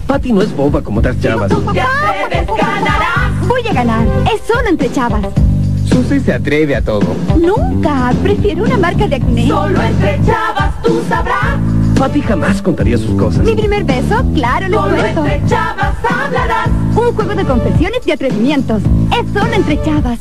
Patty no es boba como otras chavas. Si tú te atreves, ganarás. Voy a ganar. Es solo entre chavas. Susi se atreve a todo. Nunca. Prefiero una marca de acné. Solo entre chavas tú sabrás. Patty jamás contaría sus cosas. Mi primer beso, claro, lo Solo cuento. entre chavas hablarás. Un juego de confesiones y atrevimientos. Es solo entre chavas.